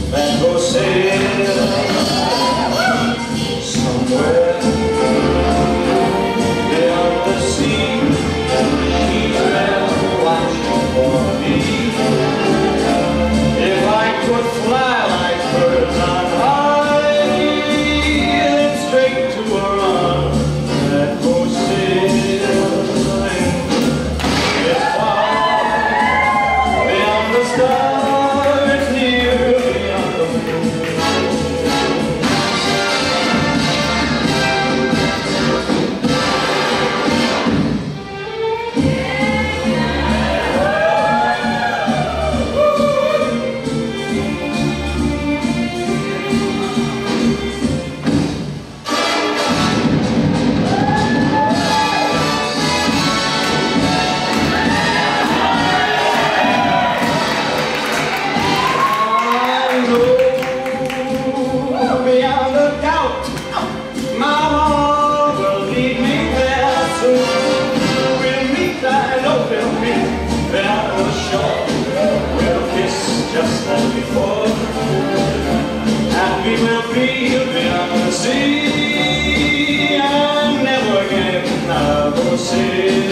and go sail somewhere beyond the sea. He's been watching for me. If I could fly like birds on high, then straight to a run and go sailing. It's far beyond the stars, near beyond the moon. Beyond a doubt, my heart will lead me there soon. We'll meet, I know we'll meet there on the shore. We'll kiss just as before, and we will be beyond the sea. And never again I'll go sailing.